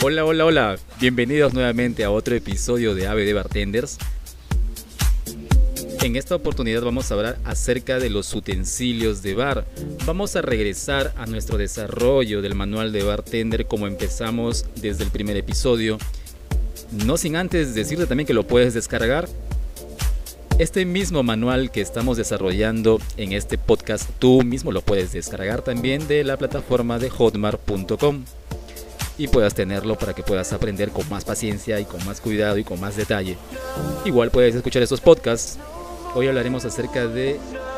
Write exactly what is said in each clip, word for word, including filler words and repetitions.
Hola, hola, hola. Bienvenidos nuevamente a otro episodio de A B D Bartenders. En esta oportunidad vamos a hablar acerca de los utensilios de bar. Vamos a regresar a nuestro desarrollo del manual de bartender como empezamos desde el primer episodio. No sin antes decirte también que lo puedes descargar. Este mismo manual que estamos desarrollando en este podcast, tú mismo lo puedes descargar también de la plataforma de hotmart punto com y puedas tenerlo para que puedas aprender con más paciencia y con más cuidado y con más detalle. Igual puedes escuchar estos podcasts. Hoy hablaremos acerca de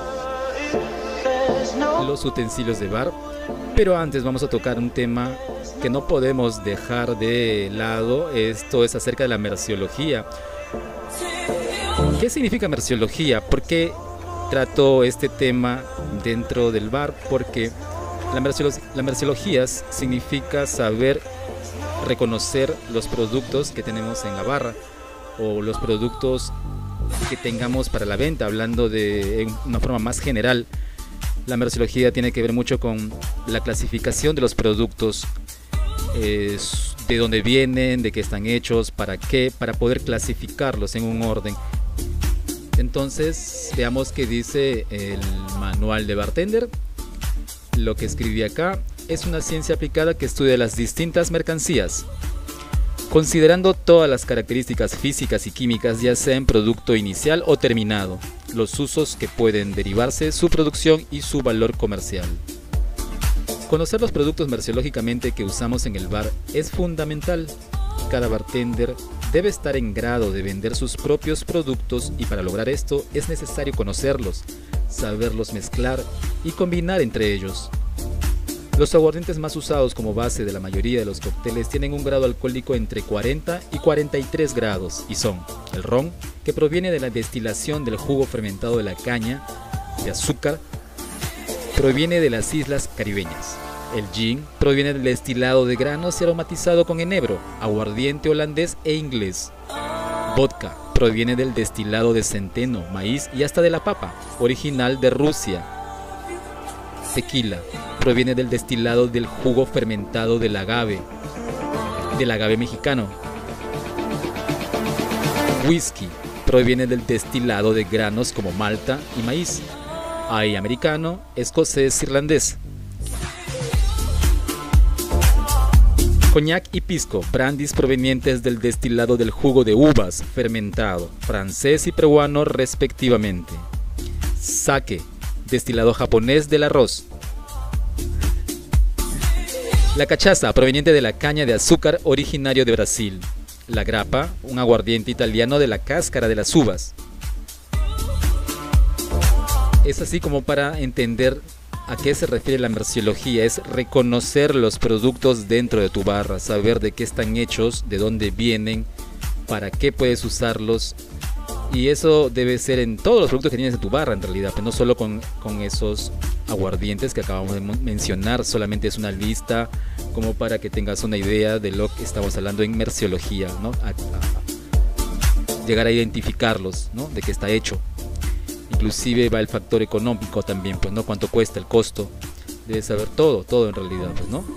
los utensilios de bar, pero antes vamos a tocar un tema que no podemos dejar de lado. Esto es acerca de la merciología. ¿Qué significa merciología? ¿Por qué trato este tema dentro del bar? Porque la, merciolo la merciología significa saber reconocer los productos que tenemos en la barra o los productos que tengamos para la venta. Hablando de una forma más general, la merciología tiene que ver mucho con la clasificación de los productos, eh, de dónde vienen, de qué están hechos, para qué, para poder clasificarlos en un orden. Entonces veamos qué dice el manual de bartender. Lo que escribí acá es una ciencia aplicada que estudia las distintas mercancías, considerando todas las características físicas y químicas, ya sea en producto inicial o terminado, los usos que pueden derivarse, su producción y su valor comercial. Conocer los productos merciológicamente que usamos en el bar es fundamental. Cada bartender debe estar en grado de vender sus propios productos y para lograr esto es necesario conocerlos, saberlos mezclar y combinar entre ellos. Los aguardientes más usados como base de la mayoría de los cócteles tienen un grado alcohólico entre cuarenta y cuarenta y tres grados y son el ron, que proviene de la destilación del jugo fermentado de la caña de azúcar, proviene de las islas caribeñas. El gin proviene del destilado de granos y aromatizado con enebro, aguardiente holandés e inglés. Vodka proviene del destilado de centeno, maíz y hasta de la papa, original de Rusia. Tequila proviene del destilado del jugo fermentado del agave, del agave mexicano. Whisky proviene del destilado de granos como malta y maíz. Hay americano, escocés, irlandés. Coñac y pisco, brandis provenientes del destilado del jugo de uvas fermentado, francés y peruano respectivamente. Sake, destilado japonés del arroz. La cachaza, proveniente de la caña de azúcar originario de Brasil. La grappa, un aguardiente italiano de la cáscara de las uvas. Es así como para entender a qué se refiere la merciología. Es reconocer los productos dentro de tu barra, saber de qué están hechos, de dónde vienen, para qué puedes usarlos. Y eso debe ser en todos los productos que tienes en tu barra en realidad, pero no solo con, con esos aguardientes que acabamos de mencionar. Solamente es una lista como para que tengas una idea de lo que estamos hablando en merciología, ¿no? A, a llegar a identificarlos, ¿no? De qué está hecho. Inclusive va el factor económico también, pues, ¿no? Cuánto cuesta, el costo. Debes saber todo, todo en realidad, pues, ¿no?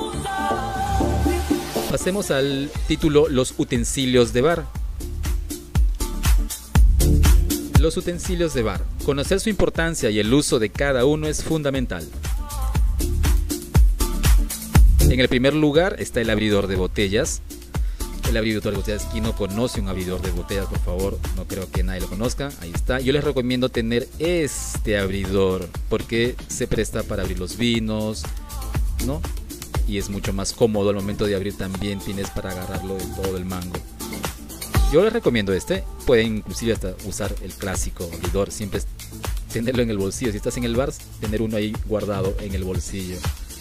Pasemos al título, los utensilios de bar. Los utensilios de bar. Conocer su importancia y el uso de cada uno es fundamental. En el primer lugar está el abridor de botellas. El abridor de botellas, quien no conoce un abridor de botellas, por favor, no creo que nadie lo conozca. Ahí está. Yo les recomiendo tener este abridor porque se presta para abrir los vinos, ¿no? Y es mucho más cómodo al momento de abrir. También tienes para agarrarlo de todo el mango. Yo les recomiendo este. Pueden inclusive hasta usar el clásico abridor, siempre tenerlo en el bolsillo. Si estás en el bar, tener uno ahí guardado en el bolsillo.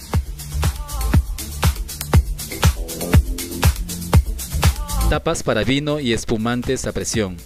Tapas para vino y espumantes a presión.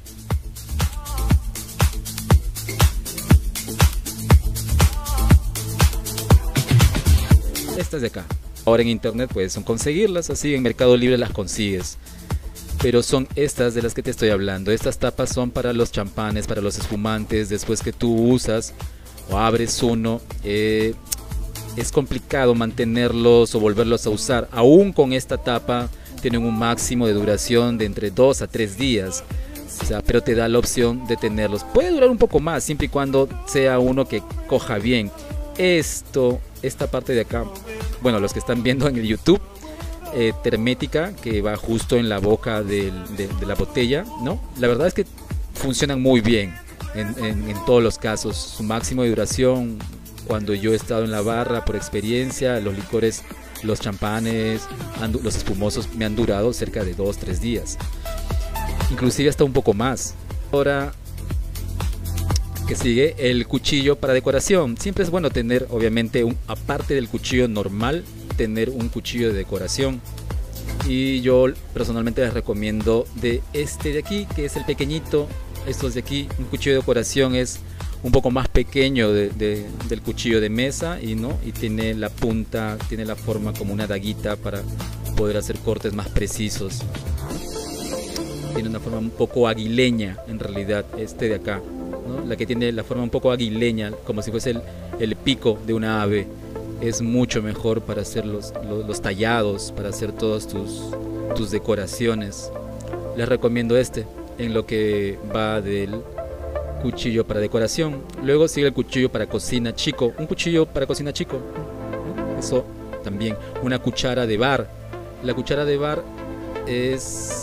Estas de acá. Ahora en internet puedes conseguirlas, así en Mercado Libre las consigues. Pero son estas de las que te estoy hablando. Estas tapas son para los champanes, para los espumantes. Después que tú usas o abres uno, eh, es complicado mantenerlos o volverlos a usar. Aún con esta tapa tienen un máximo de duración de entre dos a tres días. O sea, pero te da la opción de tenerlos. Puede durar un poco más, siempre y cuando sea uno que coja bien. Esto, esta parte de acá, bueno, los que están viendo en el YouTube, eh, hermética, que va justo en la boca del, de, de la botella, ¿no? La verdad es que funcionan muy bien en, en, en todos los casos. Su máximo de duración, cuando yo he estado en la barra, por experiencia, los licores, los champanes, los espumosos me han durado cerca de dos, tres días. Inclusive hasta un poco más. Ahora que sigue el cuchillo para decoración. Siempre es bueno tener, obviamente, un, aparte del cuchillo normal, tener un cuchillo de decoración. Y yo personalmente les recomiendo de este de aquí, que es el pequeñito. Estos de aquí, un cuchillo de decoración es un poco más pequeño de, de, del cuchillo de mesa y no y tiene la punta, tiene la forma como una daguita para poder hacer cortes más precisos. Tiene una forma un poco aguileña en realidad este de acá, ¿no? La que tiene la forma un poco aguileña, como si fuese el, el pico de una ave. Es mucho mejor para hacer los, los, los tallados, para hacer todas tus, tus decoraciones. Les recomiendo este en lo que va del cuchillo para decoración. Luego sigue el cuchillo para cocina chico. Un cuchillo para cocina chico, ¿no? Eso también. Una cuchara de bar. La cuchara de bar es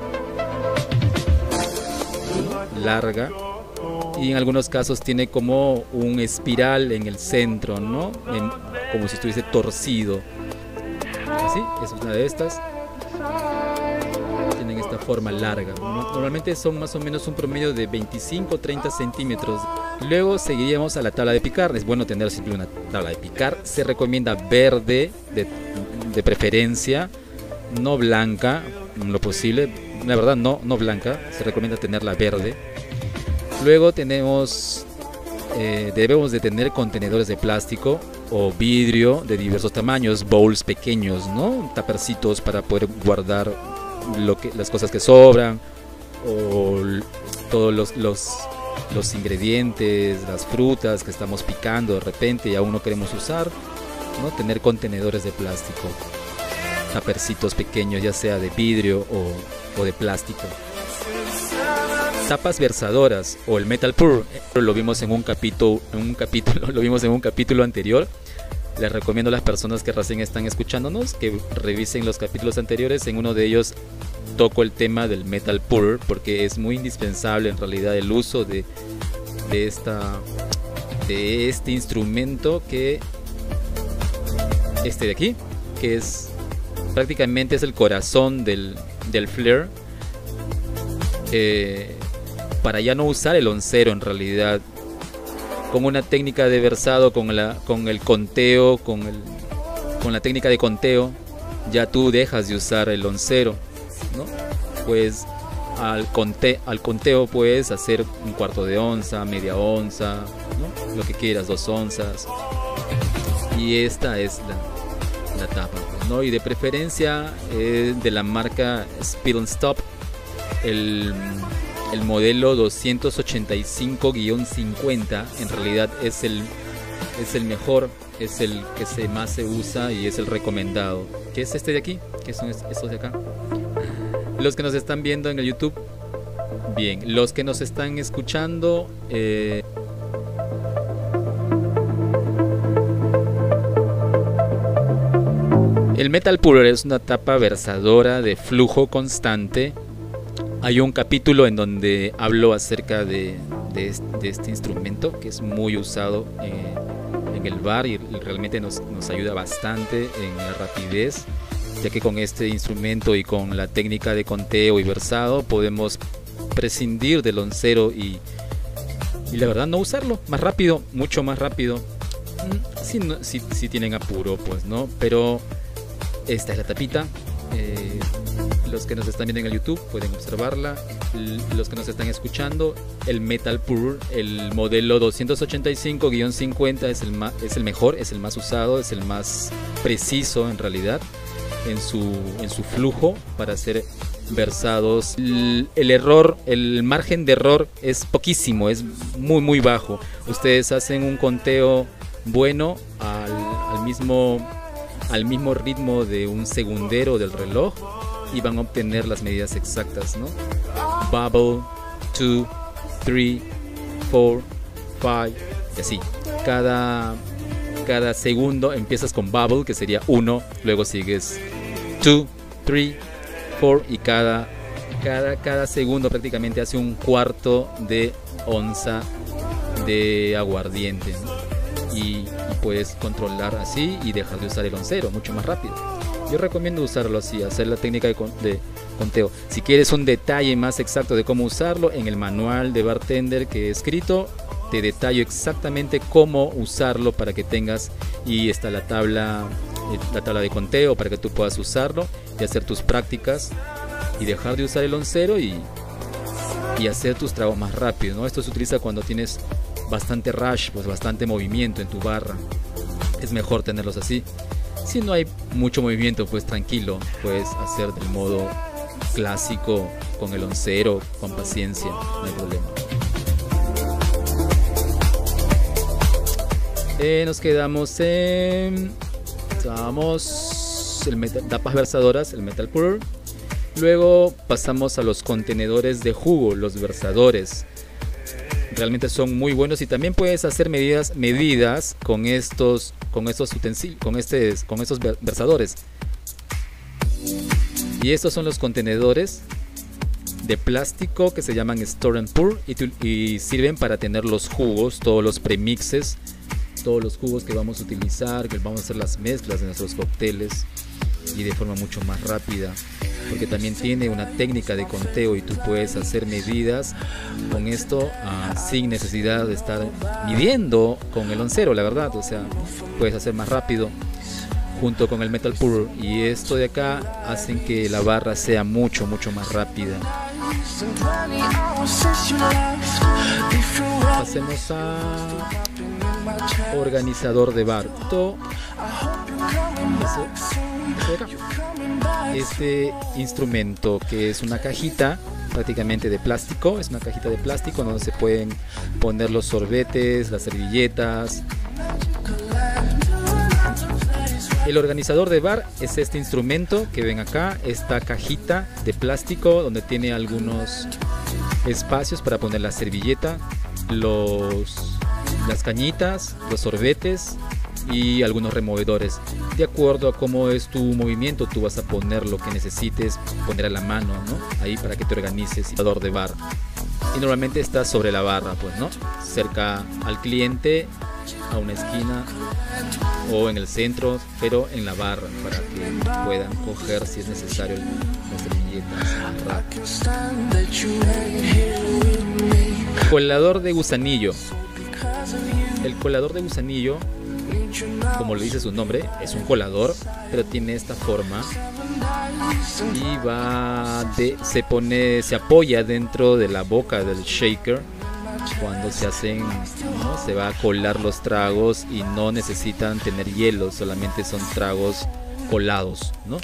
larga y en algunos casos tiene como un espiral en el centro, ¿no? En, como si estuviese torcido. Así, es una de estas. Tienen esta forma larga, ¿no? Normalmente son más o menos un promedio de veinticinco a treinta centímetros. Luego seguiríamos a la tabla de picar. Es bueno tener siempre una tabla de picar. Se recomienda verde, de, de preferencia, no blanca, lo posible. La verdad no, no blanca, se recomienda tenerla verde. Luego tenemos, eh, debemos de tener contenedores de plástico o vidrio de diversos tamaños, bowls pequeños, ¿no? Tapercitos para poder guardar lo que, las cosas que sobran, o todos los, los, los ingredientes, las frutas que estamos picando de repente y aún no queremos usar, ¿no? Tener contenedores de plástico, tapercitos pequeños, ya sea de vidrio o, o de plástico. Tapas versadoras o el metal pour, lo vimos en un capítulo, en un capítulo, lo vimos en un capítulo anterior. Les recomiendo a las personas que recién están escuchándonos que revisen los capítulos anteriores. En uno de ellos toco el tema del metal pour porque es muy indispensable en realidad el uso de, de, esta, de este instrumento, que este de aquí, que es prácticamente es el corazón del, del flare. Eh, para ya no usar el oncero en realidad, con una técnica de versado, con, la, con el conteo, con, el, con la técnica de conteo, ya tú dejas de usar el oncero, ¿no? Pues al, conte, al conteo puedes hacer un cuarto de onza, media onza, ¿no? Lo que quieras, dos onzas. Y esta es la, la tapa, ¿no? Y de preferencia eh, de la marca Spill and Stop, el... El modelo doscientos ochenta y cinco guion cincuenta en realidad es el, es el mejor, es el que se más se usa y es el recomendado. ¿Qué es este de aquí? ¿Qué son estos de acá? Los que nos están viendo en el YouTube, bien. Los que nos están escuchando, eh, el metal puller es una tapa versadora de flujo constante. Hay un capítulo en donde hablo acerca de, de, este, de este instrumento que es muy usado eh, en el bar y realmente nos, nos ayuda bastante en la rapidez, ya que con este instrumento y con la técnica de conteo y versado podemos prescindir del oncero y, y la verdad no usarlo, más rápido, mucho más rápido, si, no, si, si tienen apuro, pues, ¿no? Pero esta es la tapita. eh, Los que nos están viendo en el YouTube pueden observarla. Los que nos están escuchando, el metal pour, el modelo doscientos ochenta y cinco guion cincuenta es el, más, es el mejor, es el más usado, es el más preciso en realidad en su, en su flujo para hacer versados. El, el error, el margen de error es poquísimo, es muy muy bajo. Ustedes hacen un conteo bueno al, al mismo, al mismo ritmo de un segundero del reloj y van a obtener las medidas exactas, ¿no? Bubble, two, three, four, five, y así. Cada, cada segundo empiezas con bubble, que sería uno, luego sigues two, three, four, y cada, cada, cada segundo prácticamente hace un cuarto de onza de aguardiente, ¿no? y, y puedes controlar así y dejar de usar el oncero mucho más rápido. Yo recomiendo usarlo así, hacer la técnica de, con, de conteo. Si quieres un detalle más exacto de cómo usarlo, en el manual de bartender que he escrito te detallo exactamente cómo usarlo para que tengas, y está la tabla, la tabla de conteo para que tú puedas usarlo y hacer tus prácticas y dejar de usar el oncero y, y hacer tus tragos más rápido, ¿no? Esto se utiliza cuando tienes bastante rush, pues bastante movimiento en tu barra. Es mejor tenerlos así. Si no hay mucho movimiento, pues tranquilo, puedes hacer del modo clásico con el oncero, con paciencia, no hay problema. Eh, nos quedamos en vamos, el metal, tapas versadoras, el metal pour. Luego pasamos a los contenedores de jugo, los versadores. Realmente son muy buenos y también puedes hacer medidas, medidas con estos, con estos utensilios, con este, con estos versadores. Y estos son los contenedores de plástico que se llaman Store and Pour y, y sirven para tener los jugos, todos los premixes, todos los jugos que vamos a utilizar, que vamos a hacer las mezclas de nuestros cócteles y de forma mucho más rápida, porque también tiene una técnica de conteo y tú puedes hacer medidas con esto uh, sin necesidad de estar midiendo con el oncero, la verdad. O sea, puedes hacer más rápido junto con el metal pour, y esto de acá hacen que la barra sea mucho mucho más rápida. Pasemos a organizador de bar. Esto, eso, eso de acá. Este instrumento, que es una cajita prácticamente de plástico, es una cajita de plástico donde se pueden poner los sorbetes, las servilletas. El organizador de bar es este instrumento que ven acá, esta cajita de plástico donde tiene algunos espacios para poner la servilleta, los, las cañitas, los sorbetes y algunos removedores. De acuerdo a cómo es tu movimiento, tú vas a poner lo que necesites poner a la mano, ¿no? Ahí para que te organices. Organizador de bar. Y normalmente está sobre la barra, pues, ¿no? Cerca al cliente, a una esquina o en el centro, pero en la barra para que puedan coger si es necesario las servilletas. Colador de gusanillo. El colador de gusanillo, como le dice su nombre, es un colador, pero tiene esta forma y va de, se pone, se apoya dentro de la boca del shaker. Cuando se hacen, ¿no? Se va a colar los tragos y no necesitan tener hielo, solamente son tragos colados, ¿no?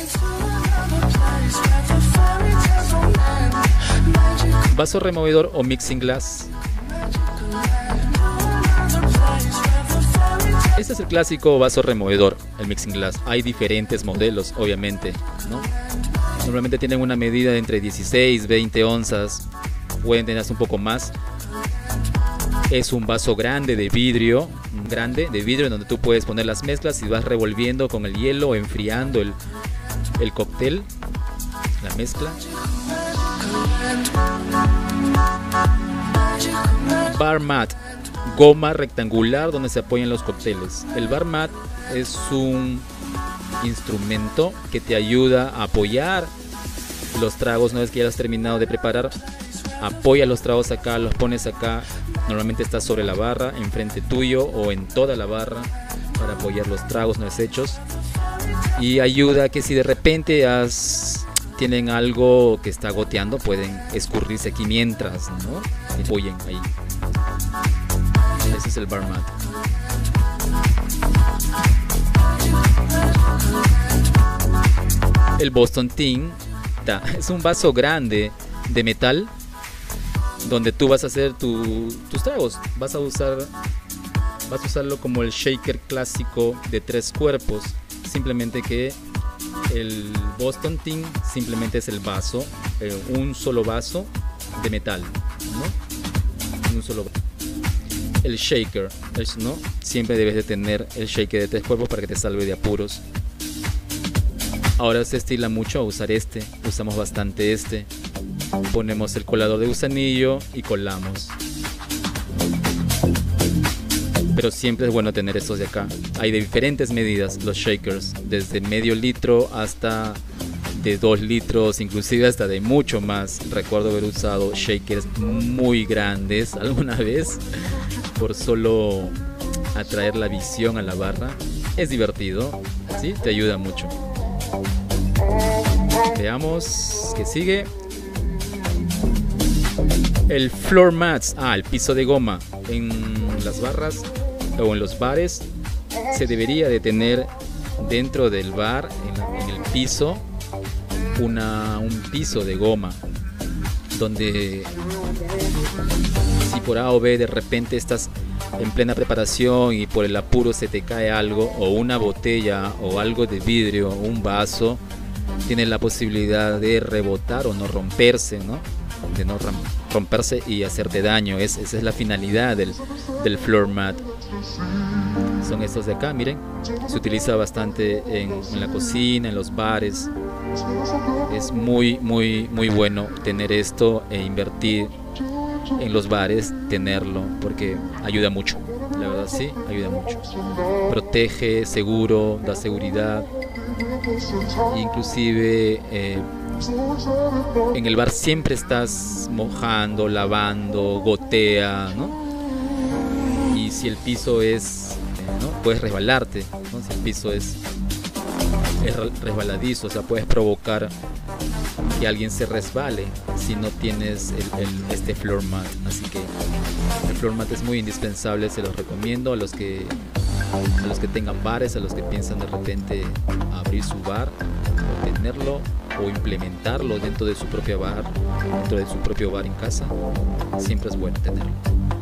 Vaso removedor o mixing glass. Este es el clásico vaso removedor, el mixing glass. Hay diferentes modelos, obviamente, ¿no? Normalmente tienen una medida de entre dieciséis, veinte onzas, pueden tener un poco más. Es un vaso grande de vidrio, grande de vidrio donde tú puedes poner las mezclas y vas revolviendo con el hielo, enfriando el, el cóctel, la mezcla. Bar mat, goma rectangular donde se apoyan los cócteles. El bar mat es un instrumento que te ayuda a apoyar los tragos una vez que ya has terminado de preparar. Apoya los tragos acá, los pones acá. Normalmente está sobre la barra, enfrente tuyo o en toda la barra para apoyar los tragos no deshechos. Y ayuda a que si de repente has, tienen algo que está goteando, pueden escurrirse aquí mientras, ¿no? Y apoyen ahí. Ese es el bar mat. El Boston Tin es un vaso grande de metal donde tú vas a hacer tu, tus tragos. Vas a usar vas a usarlo como el shaker clásico de tres cuerpos, simplemente que el Boston Tin simplemente es el vaso, eh, un solo vaso de metal, ¿no? Un solo vaso. El shaker, ¿no? Siempre debes de tener el shaker de tres cuerpos para que te salve de apuros. Ahora se estila mucho a usar este, usamos bastante este. Ponemos el colador de gusanillo y colamos. Pero siempre es bueno tener estos de acá. Hay de diferentes medidas los shakers, desde medio litro hasta de dos litros, inclusive hasta de mucho más. Recuerdo haber usado shakers muy grandes alguna vez por solo atraer la visión a la barra. Es divertido, ¿sí? Te ayuda mucho. Veamos qué sigue. El floor mats, ah, el piso de goma. En las barras o en los bares se debería de tener dentro del bar, en, en el piso, una, un piso de goma, donde si por A o B de repente estás en plena preparación y por el apuro se te cae algo, o una botella o algo de vidrio, un vaso, tiene la posibilidad de rebotar o no romperse, ¿no? De no romperse y hacerte daño. Es, esa es la finalidad del, del floor mat. Son estos de acá, miren. Se utiliza bastante en, en la cocina, en los bares. Es muy, muy, muy bueno tener esto e invertir en los bares, tenerlo, porque ayuda mucho. La verdad sí, ayuda mucho. Protege, seguro, da seguridad. Inclusive eh, en el bar siempre estás mojando, lavando, gotea, ¿no? Y si el piso es, eh, ¿no? Puedes resbalarte, ¿no? Si el piso es, es resbaladizo, o sea, puedes provocar que alguien se resbale si no tienes el, el, este floor mat. Así que el floor mat es muy indispensable, se los recomiendo a los que a los que tengan bares, a los que piensan de repente abrir su bar, o tenerlo o implementarlo dentro de su propia bar, dentro de su propio bar en casa. Siempre es bueno tenerlo.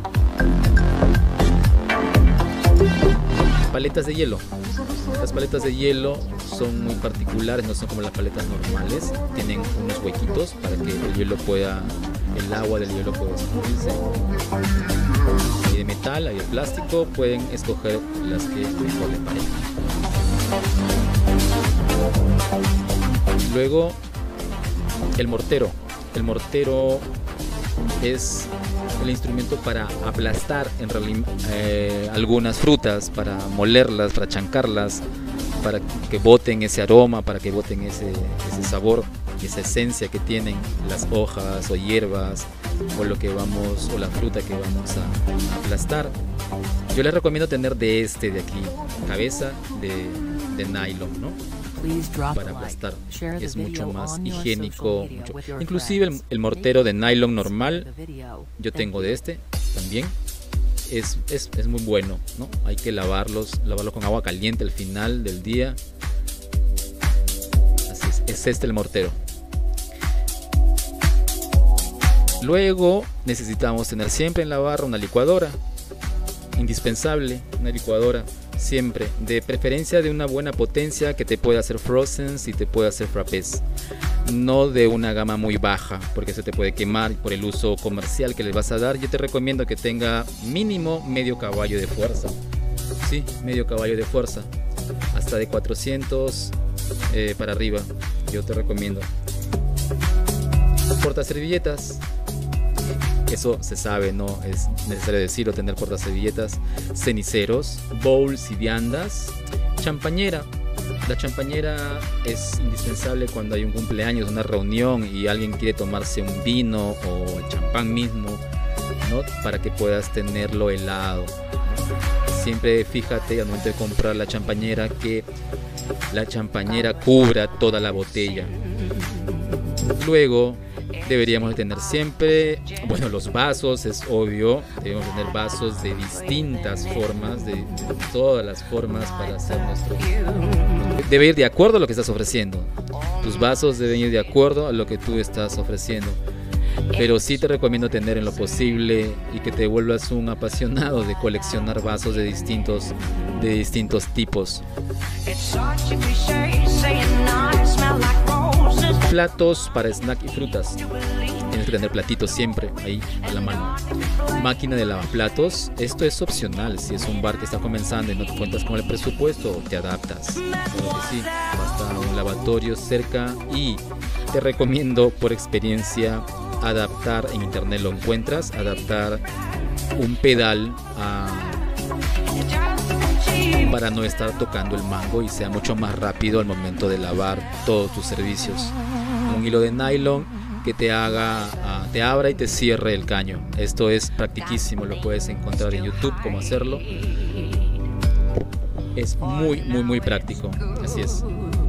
Paletas de hielo. Las paletas de hielo son muy particulares, no son como las paletas normales. Tienen unos huequitos para que el hielo pueda, el agua del hielo pueda escurrirse. Hay de metal, hay de plástico, pueden escoger las que mejor les parezcan. Luego, el mortero. El mortero es el instrumento para aplastar en realidad, eh, algunas frutas, para molerlas, para chancarlas, para que boten ese aroma, para que boten ese, ese sabor, esa esencia que tienen las hojas o hierbas o lo que vamos, o la fruta que vamos a, a aplastar. Yo les recomiendo tener de este de aquí, cabeza de, de nylon, ¿no? Para aplastar, es mucho más higiénico, mucho. Inclusive el, el mortero de nylon normal, yo tengo de este también, es, es, es muy bueno, ¿no? Hay que lavarlos, lavarlos con agua caliente al final del día. Así es, es este el mortero. Luego necesitamos tener siempre en la barra una licuadora, indispensable, una licuadora. Siempre, de preferencia de una buena potencia que te pueda hacer frozens y te pueda hacer frappés, no de una gama muy baja, porque eso te puede quemar por el uso comercial que les vas a dar. Yo te recomiendo que tenga mínimo medio caballo de fuerza, sí, medio caballo de fuerza, hasta de cuatrocientos eh, para arriba, yo te recomiendo. Portaservilletas. Eso se sabe, no es necesario decirlo, tener portaservilletas, ceniceros, bowls y viandas, champañera. La champañera es indispensable cuando hay un cumpleaños, una reunión y alguien quiere tomarse un vino o el champán mismo, ¿no? Para que puedas tenerlo helado. Siempre fíjate al momento de comprar la champañera que la champañera cubra toda la botella. Luego deberíamos tener siempre, bueno, los vasos, es obvio, debemos tener vasos de distintas formas, de, de todas las formas para hacer nuestro... Debe ir de acuerdo a lo que estás ofreciendo. Tus vasos deben ir de acuerdo a lo que tú estás ofreciendo. pero sí te recomiendo tener en lo posible y que te vuelvas un apasionado de coleccionar vasos de distintos, de distintos tipos. Platos para snack y frutas. Tienes que tener platitos siempre ahí a la mano. Máquina de lavaplatos. Esto es opcional. Si es un bar que está comenzando y no te cuentas con el presupuesto, te adaptas. Claro que sí. Basta un lavatorio cerca y te recomiendo por experiencia adaptar, en internet lo encuentras, adaptar un pedal a, para no estar tocando el mango y sea mucho más rápido al momento de lavar todos tus servicios. Un hilo de nylon que te haga, uh, te abra y te cierre el caño. Esto es practiquísimo, lo puedes encontrar en YouTube cómo hacerlo. Es muy, muy, muy práctico. Así es.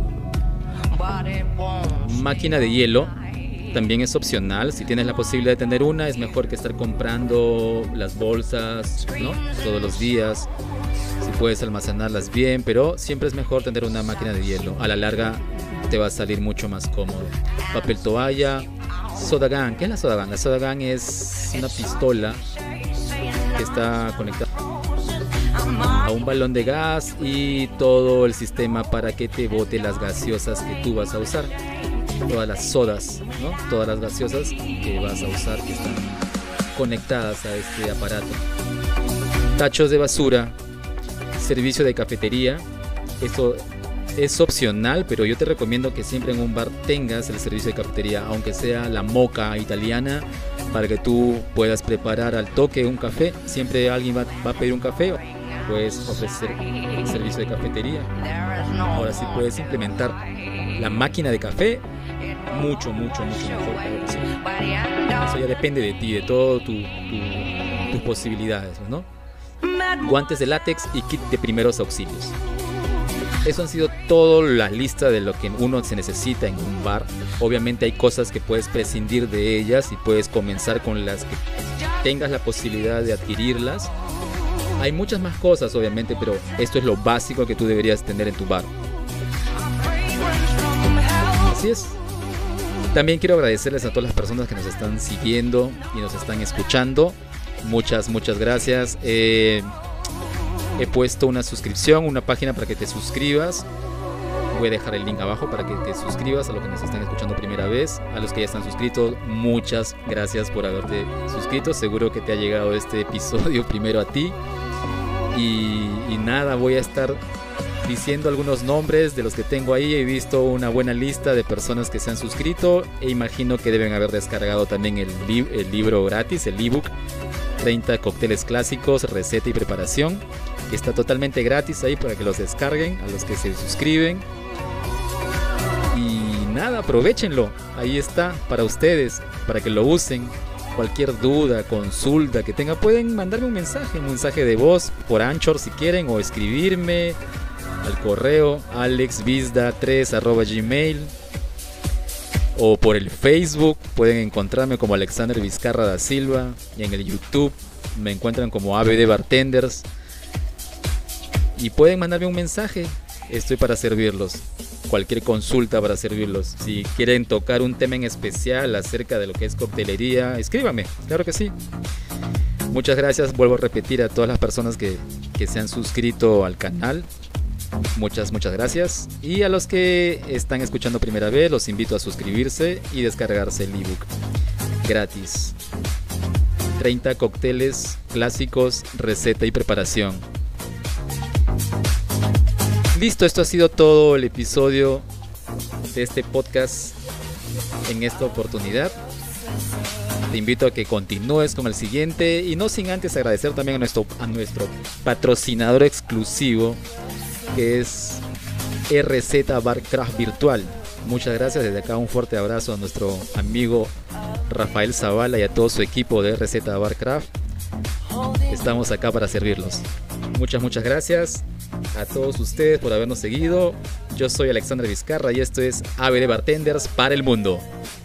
Máquina de hielo. También es opcional, si tienes la posibilidad de tener una, es mejor que estar comprando las bolsas, ¿no? Todos los días, si puedes almacenarlas bien, pero siempre es mejor tener una máquina de hielo. A la larga te va a salir mucho más cómodo. Papel toalla, soda gun. ¿Qué es la soda gun? La soda gun es una pistola que está conectada a un balón de gas y todo el sistema para que te bote las gaseosas que tú vas a usar. Todas las sodas, ¿no? Todas las gaseosas que vas a usar que están conectadas a este aparato. Tachos de basura, servicio de cafetería. Esto es opcional, pero yo te recomiendo que siempre en un bar tengas el servicio de cafetería, aunque sea la moca italiana, para que tú puedas preparar al toque un café. Siempre alguien va, va a pedir un café, puedes ofrecer el servicio de cafetería. Ahora sí puedes implementar la máquina de café, mucho, mucho, mucho mejor. Claro que sí. Eso ya depende de ti, de todo tu, tu, tus posibilidades, ¿no? Guantes de látex y kit de primeros auxilios. Eso han sido toda la lista de lo que uno se necesita en un bar. Obviamente hay cosas que puedes prescindir de ellas y puedes comenzar con las que tengas la posibilidad de adquirirlas. Hay muchas más cosas obviamente, pero esto es lo básico que tú deberías tener en tu bar. Así es. También quiero agradecerles a todas las personas que nos están siguiendo y nos están escuchando. Muchas, muchas gracias. Eh, he puesto una suscripción, una página para que te suscribas. Voy a dejar el link abajo para que te suscribas a los que nos están escuchando primera vez. A los que ya están suscritos, muchas gracias por haberte suscrito. Seguro que te ha llegado este episodio primero a ti. Y, y nada, voy a estar diciendo algunos nombres de los que tengo ahí. He visto una buena lista de personas que se han suscrito e imagino que deben haber descargado también el, li el libro gratis, el ebook treinta cócteles clásicos, receta y preparación, que está totalmente gratis ahí para que los descarguen, a los que se suscriben. Y nada, aprovechenlo, ahí está para ustedes, para que lo usen. Cualquier duda, consulta que tengan, pueden mandarme un mensaje, un mensaje de voz por Anchor si quieren, o escribirme al correo alexvisda tres arroba gmail, o por el Facebook pueden encontrarme como Alexander Vizcarra da Silva, y en el YouTube me encuentran como A B D Bartenders, y pueden mandarme un mensaje. Estoy para servirlos, cualquier consulta para servirlos. Si quieren tocar un tema en especial acerca de lo que es coctelería, escríbame, claro que sí. Muchas gracias, vuelvo a repetir a todas las personas que, que se han suscrito al canal. Muchas, muchas gracias. Y a los que están escuchando primera vez, los invito a suscribirse y descargarse el ebook gratis. treinta cócteles clásicos, receta y preparación. Listo, esto ha sido todo el episodio de este podcast en esta oportunidad. Te invito a que continúes con el siguiente y no sin antes agradecer también a nuestro, a nuestro patrocinador exclusivo, que es R Z Bar Craft Virtual. Muchas gracias, desde acá un fuerte abrazo a nuestro amigo Rafael Zavala y a todo su equipo de R Z Bar Craft. Estamos acá para servirlos. Muchas, muchas gracias a todos ustedes por habernos seguido. Yo soy Alexander Vizcarra y esto es A B D Bartenders para el mundo.